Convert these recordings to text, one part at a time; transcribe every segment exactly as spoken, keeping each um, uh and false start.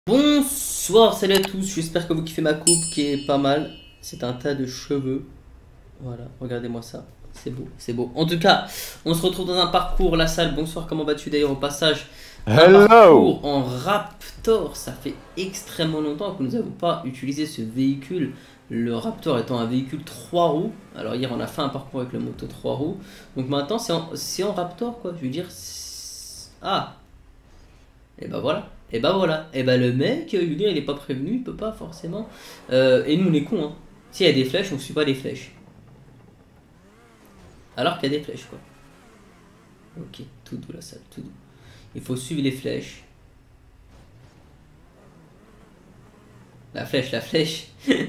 Bonsoir, salut à tous, j'espère que vous kiffez ma coupe qui est pas mal. C'est un tas de cheveux. Voilà, regardez-moi ça. C'est beau, c'est beau. En tout cas, on se retrouve dans un parcours, la salle. Bonsoir, comment vas-tu d'ailleurs au passage? Un Hello! parcours en Raptor. Ça fait extrêmement longtemps que nous n'avons pas utilisé ce véhicule. Le Raptor étant un véhicule trois roues. Alors hier on a fait un parcours avec le moto trois roues. Donc maintenant c'est en, c'est en Raptor quoi. Je veux dire... Ah! Et bah voilà. Et bah voilà. Et bah le mec, je veux dire, il est pas prévenu, il peut pas forcément. Euh, et nous on est cons hein. S'il y a des flèches, on suit pas les flèches. Alors qu'il y a des flèches quoi. Ok, tout doux la salle, tout doux. Il faut suivre les flèches. La flèche, la flèche.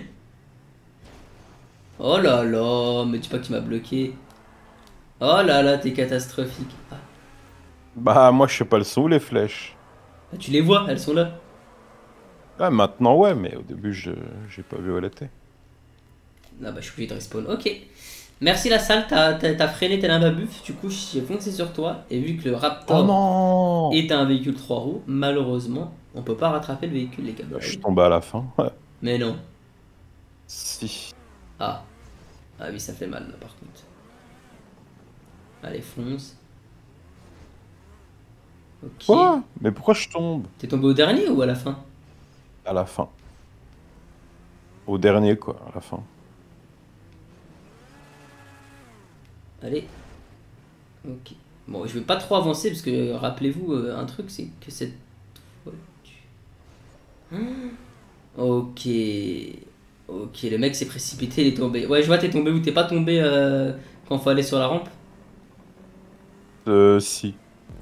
Oh là là, mais dis pas que tu m'as bloqué. Oh là là, t'es catastrophique. Ah, Bah, moi, je sais pas le sont où les flèches. bah, tu les vois, elles sont là. Ah, maintenant, ouais, mais au début, je j'ai pas vu où elle était. Ah bah je suis obligé de respawn. Ok. Merci la salle, t'as t'as- t'as freiné tel un babuf. Du coup, j'ai foncé sur toi. Et vu que le Oh Raptor non! est un véhicule trois roues, malheureusement, on peut pas rattraper le véhicule, les gars. Bah Bah, je suis oui. tombé à la fin. Ouais. Mais non. Si. Ah. Ah oui, ça fait mal là par contre. Allez, fonce. Ok. Quoi? Mais pourquoi je tombe? T'es tombé au dernier ou à la fin? À la fin. Au dernier, quoi, à la fin. Allez. Ok. Bon, je vais pas trop avancer parce que rappelez-vous euh, un truc, c'est que cette voiture. Ok. Ok, le mec s'est précipité, il est tombé. Ouais, je vois, t'es tombé où? T'es pas tombé euh, quand faut aller sur la rampe? Euh, si.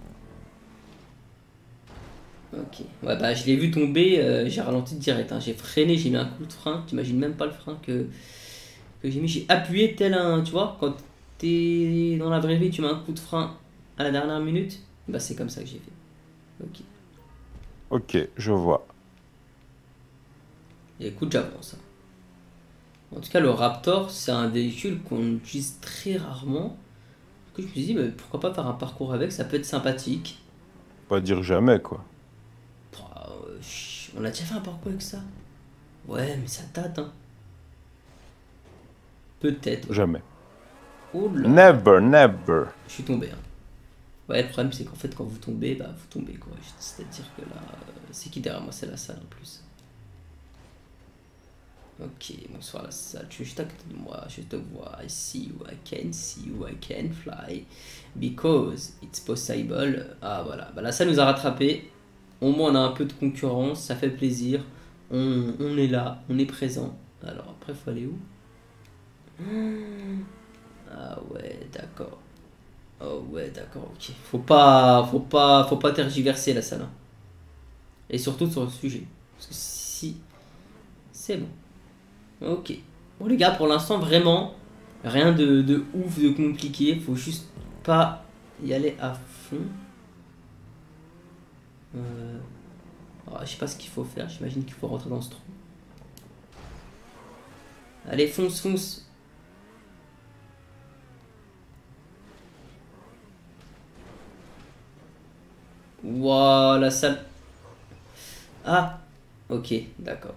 Ok. Ouais, bah je l'ai vu tomber, euh, j'ai ralenti direct, hein. J'ai freiné, j'ai mis un coup de frein. T'imagines même pas le frein que, que j'ai mis. J'ai appuyé tel un. Tu vois, quand t'es dans la vraie vie, tu mets un coup de frein à la dernière minute. Bah c'est comme ça que j'ai fait. Ok. Ok, je vois. Et écoute, j'avance, hein. En tout cas, le Raptor, c'est un véhicule qu'on utilise très rarement. Du coup, je me suis dit, mais pourquoi pas faire un parcours avec, ça peut être sympathique. Pas dire jamais, quoi. Pouah, euh, chut, on a déjà fait un parcours avec ça? Ouais, mais ça date, hein. Peut-être, ouais. Jamais. Oh là là. Never, never. Je suis tombé, hein. Ouais, le problème, c'est qu'en fait, quand vous tombez, bah, vous tombez, quoi. C'est-à-dire que là, euh, c'est qui derrière moi? C'est la salle, en plus. Ok, bonsoir la salle. Tu es juste à côté de moi. Je te vois. I see you. I can see you. I can fly. Because it's possible. Ah, voilà. Bah, la salle nous a rattrapés. Au moins, on a un peu de concurrence. Ça fait plaisir. On, on est là. On est présent. Alors, après, faut aller où? Ah, ouais, d'accord. Oh, ouais, d'accord. Ok. Faut pas, faut pas, faut pas tergiverser la salle, hein. Et surtout sur le sujet. Parce que si. C'est bon. Ok. Bon les gars, pour l'instant vraiment rien de, de ouf, de compliqué. Faut juste pas y aller à fond. Euh... oh, je sais pas ce qu'il faut faire. J'imagine qu'il faut rentrer dans ce trou. Allez, fonce, fonce. Waouh, la salle. Ah, ok, d'accord.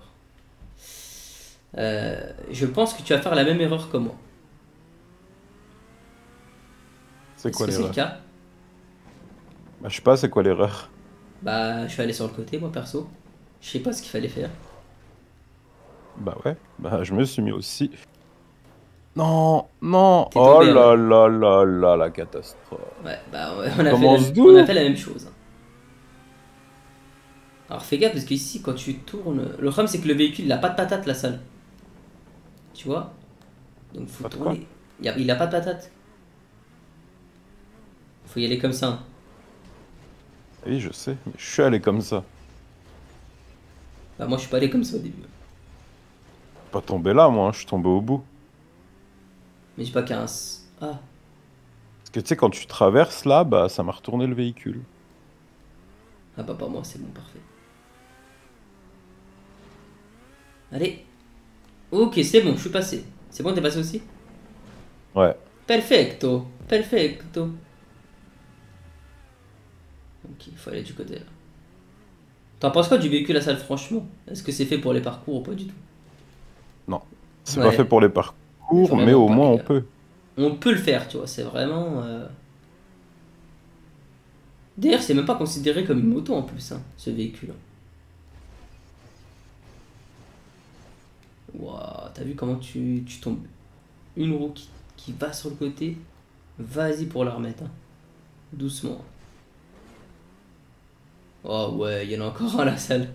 Euh, je pense que tu vas faire la même erreur que moi. C'est Est-ce quoi que c'est le l'erreur? cas? Bah, je sais pas, c'est quoi l'erreur? Bah, je vais aller sur le côté, moi perso. Je sais pas ce qu'il fallait faire. Bah ouais, bah je me suis mis aussi. Non, non, T'es oh tombé, hein, là ouais. là là là, la catastrophe. Ouais, bah ouais, on On a fait la, commence on a fait d'où? la même chose, hein. Alors fais gaffe parce qu'ici quand tu tournes, le problème c'est que le véhicule il a pas de patate la salle, tu vois, donc faut Pas de quoi? tourner. Il a, il a pas de patate, faut y aller comme ça, hein. Oui, je sais, mais je suis allé comme ça. Bah moi je suis pas allé comme ça au début, Pas tombé là, moi, hein, je suis tombé au bout. mais j'ai pas qu'un. Ah, Parce que tu sais, quand tu traverses là, bah ça m'a retourné le véhicule. ah bah pas moi, c'est bon, parfait. Allez, ok c'est bon, je suis passé. C'est bon, t'es passé aussi? Ouais. Perfecto, perfecto. Ok, il faut aller du côté là. T'en penses quoi du véhicule à salle, franchement? Est-ce que c'est fait pour les parcours ou pas du tout? Non. C'est pas fait Ouais, pour les parcours, mais vraiment au pas, moins les on gars. peut. On peut le faire, tu vois, c'est vraiment. euh, D'ailleurs, c'est même pas considéré comme une moto en plus, hein, ce véhicule. Waouh, t'as vu comment tu, tu tombes une roue qui, qui va sur le côté? Vas-y pour la remettre, hein. Doucement. Oh ouais, il y en a encore à la salle.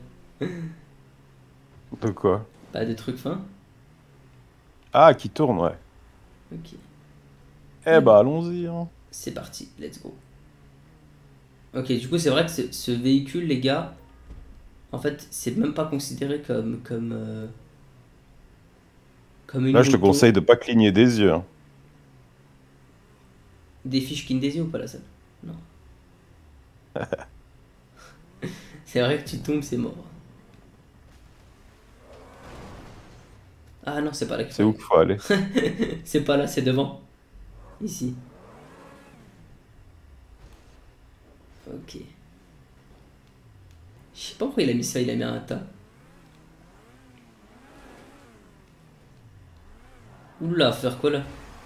De quoi? Pas de trucs fins? Ah, qui tourne, ouais. Ok. Eh Allez, bah, allons-y, hein. c'est parti, let's go. Ok, du coup, c'est vrai que ce, ce véhicule, les gars, en fait, c'est même pas considéré comme, comme, euh, comme une Là, je te moto. conseille de pas cligner des yeux, hein. Des fiches Kinésie ou pas la salle? Non. C'est vrai que tu tombes, c'est mort. Ah non, c'est pas là qu'il C'est faut où aller. qu'il faut aller. C'est pas là, c'est devant. Ici. Ok. Je sais pas pourquoi il a mis ça, il a mis un tas. Oula, faire quoi là?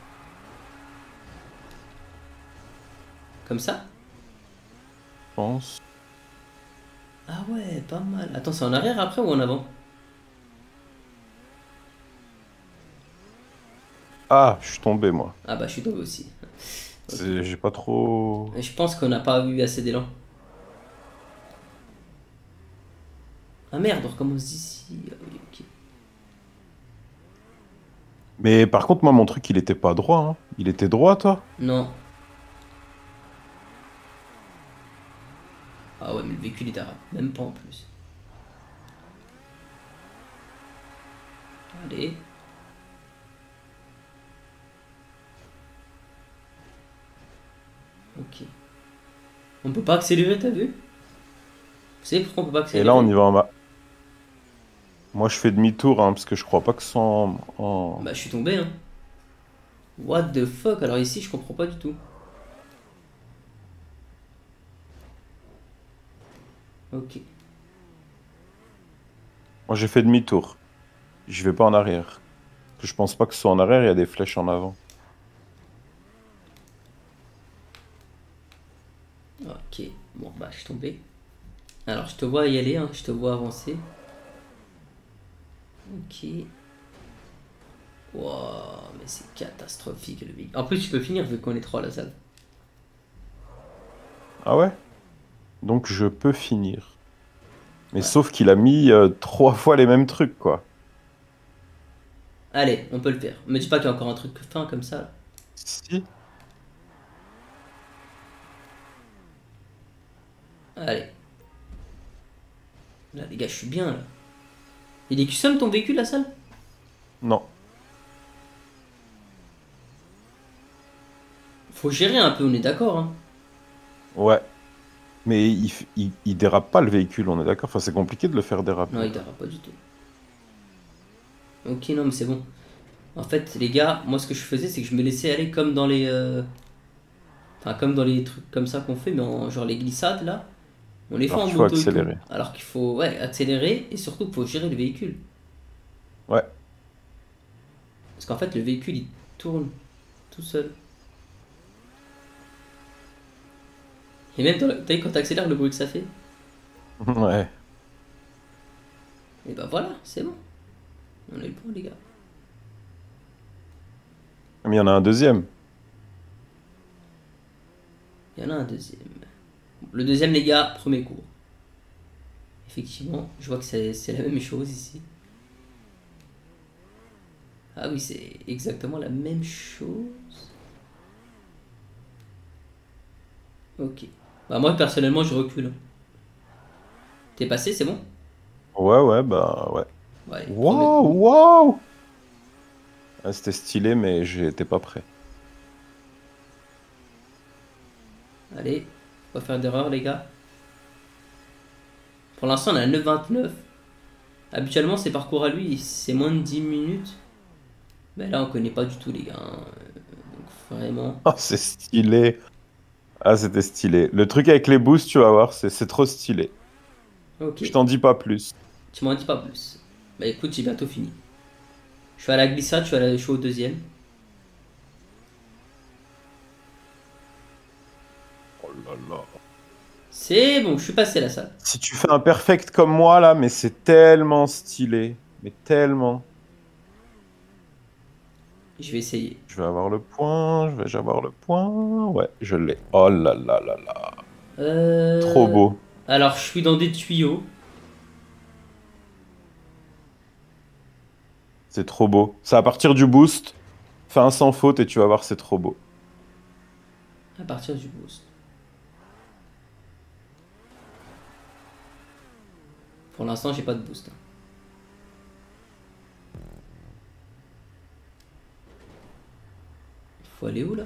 Comme ça? Je pense. Ah ouais, pas mal. Attends, c'est en arrière après ou en avant? Ah, je suis tombé, moi. Ah bah, je suis tombé aussi. Ok. C'est- J'ai pas trop... Et je pense qu'on n'a pas eu assez d'élan. Ah merde, on recommence d'ici. Ah oui, ok. Mais par contre, moi, mon truc, il était pas droit, hein. Il était droit, toi? Non. Ah ouais, mais le véhicule est arabe. Même pas en plus. Allez. Ok. On peut pas accélérer, t'as vu? Vous savez pourquoi on peut pas Et là, on accélérer? y va en bas. Moi, je fais demi-tour, hein, parce que je crois pas que ce soit en... en- Bah, je suis tombé, hein. What the fuck? Alors ici, je comprends pas du tout. Ok. Moi, j'ai fait demi-tour. Je vais pas en arrière. Je pense pas que ce soit en arrière, il y a des flèches en avant. Ok. Bon, bah, je suis tombé. Alors, je te vois y aller, hein. Je te vois avancer. Ok. Wow, mais c'est catastrophique le véhicule. En plus, tu peux finir vu qu'on est trois à la salle. Ah ouais? Donc, je peux finir. Mais Ouais. sauf qu'il a mis euh, trois fois les mêmes trucs, quoi. Allez, on peut le faire. Me dis pas qu'il y a encore un truc fin comme ça, là. Si. Allez. Là, les gars, je suis bien, là. Il est custom ton véhicule, la salle? Non. Faut gérer un peu, on est d'accord, hein. Ouais. Mais il, f- il, il dérape pas le véhicule, on est d'accord? Enfin, c'est compliqué de le faire Non, déraper. il t'aura pas du tout. Ok, non, mais c'est bon. En fait, les gars, moi, ce que je faisais, c'est que je me laissais aller comme dans les... euh, Enfin, comme dans les trucs comme ça qu'on fait, mais en genre les glissades, là. On les fait Alors en qu'il faut moto et tout. accélérer. Alors qu'il faut, ouais, accélérer et surtout qu'il faut gérer le véhicule. Ouais. Parce qu'en fait, le véhicule, il tourne tout seul. Et même, dans le- t'as vu quand t'accélères le bruit que ça fait? Ouais. Et bah voilà, c'est bon. On a eu le point, les gars. Mais il y en a un deuxième. Il y en a un deuxième. Le deuxième, les gars, premier cours. Effectivement, je vois que c'est c'est la même chose ici. Ah oui, c'est exactement la même chose. Ok. Bah moi, personnellement, je recule, hein. T'es passé, c'est bon? Ouais, ouais, bah ouais. Ouais, premier Waouh, coup. waouh! Ah, c'était stylé, mais j'étais pas prêt. Allez, faut pas faire d'erreur, les gars. Pour l'instant, on a neuf vingt-neuf. Habituellement, ces parcours à lui, c'est moins de dix minutes. Mais là, on connaît pas du tout, les gars, hein. Donc, vraiment. Ah, c'est stylé. Ah, c'était stylé. Le truc avec les boosts, tu vas voir, c'est c'est trop stylé. Ok. Je t'en dis pas plus. Tu m'en dis pas plus. Bah écoute, j'ai bientôt fini. Je suis à la glissade, je suis, à la... je suis au deuxième. Oh là là. C'est bon, je suis passé la salle. Si tu fais un perfect comme moi là, mais c'est tellement stylé. Mais tellement. Je vais essayer. Je vais avoir le point, je vais avoir le point. Ouais, je l'ai. Oh là là là là. Trop Euh... beau. Alors, je suis dans des tuyaux. C'est trop beau. C'est à partir du boost. Fais un sans faute et tu vas voir, c'est trop beau. À partir du boost. Pour l'instant, j'ai pas de boost. hein. Faut aller où là?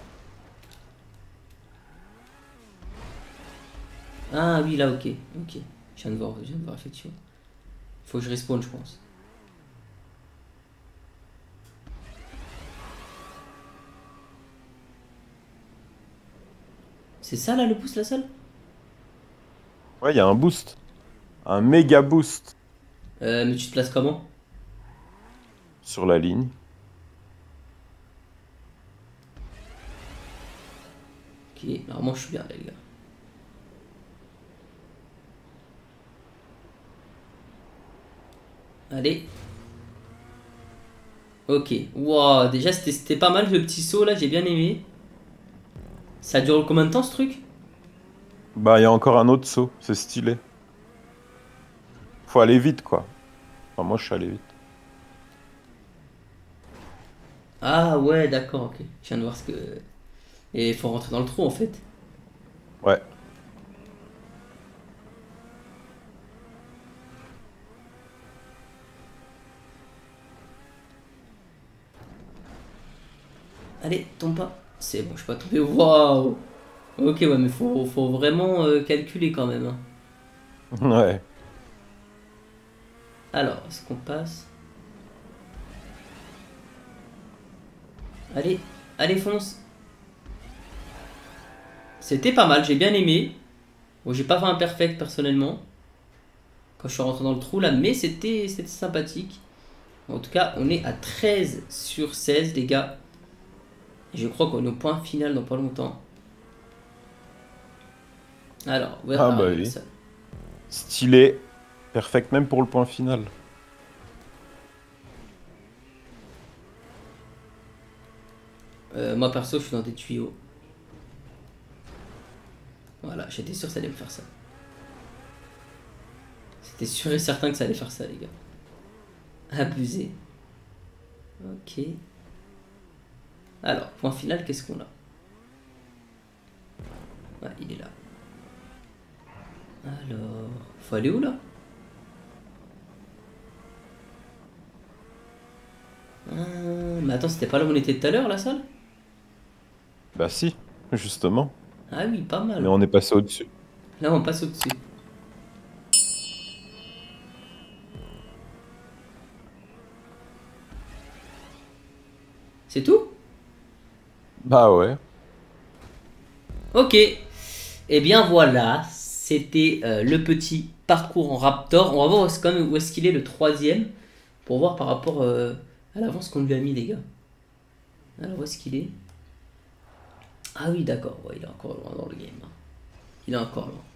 Ah oui, là, ok. Ok. Je viens de voir, je viens de voir effectivement. Faut que je respawn, je pense. C'est ça là le boost, la salle? Ouais, il y a un boost. Un méga boost Euh, mais tu te places comment? sur la ligne. Ok, normalement je suis bien là, les gars. Allez. Ok. Wow, déjà c'était c'était pas mal le petit saut là, j'ai bien aimé. Ça dure combien de temps ce truc? Bah, il y a encore un autre saut. C'est stylé. Faut aller vite, quoi. Enfin, moi, je suis allé vite. Ah ouais, d'accord, ok. Je viens de voir ce que... Et il faut rentrer dans le trou en fait. Ouais. Allez, tombe pas. C'est bon, je suis pas tombé. Waouh. Ok, ouais, mais faut, faut vraiment euh, calculer quand même. hein. Ouais. Alors, est-ce qu'on passe? Allez, allez, fonce. C'était pas mal, j'ai bien aimé. Bon, j'ai pas fait un perfect personnellement. Quand je suis rentré dans le trou là, mais c'était c'était sympathique. En tout cas, on est à treize sur seize, les gars. Et je crois qu'on est au point final dans pas longtemps. Alors, where Ah are bah you, oui. ça? Stylé. Perfect même pour le point final. Euh, moi perso, je suis dans des tuyaux. Voilà, j'étais sûr que ça allait me faire ça. C'était sûr et certain que ça allait faire ça, les gars. Abusé. Ok. Alors, point final, qu'est-ce qu'on a? Ouais, il est là. Alors, faut aller où là? Ah, mais attends, c'était pas là où on était tout à l'heure, la salle? Bah si, justement. Ah oui, pas Mais mal. on est passé au-dessus. Là, on passe au-dessus. C'est tout? Bah ouais. Ok. Et bien voilà, c'était euh, le petit parcours en Raptor. On va voir où est-ce, quand même, où est-ce qu'il est le troisième. Pour voir par rapport euh, à l'avance qu'on lui a mis, les gars. Alors, où est-ce qu'il est? Ah oui, d'accord. Ouais, il est encore loin dans le game. hein. Il est encore loin.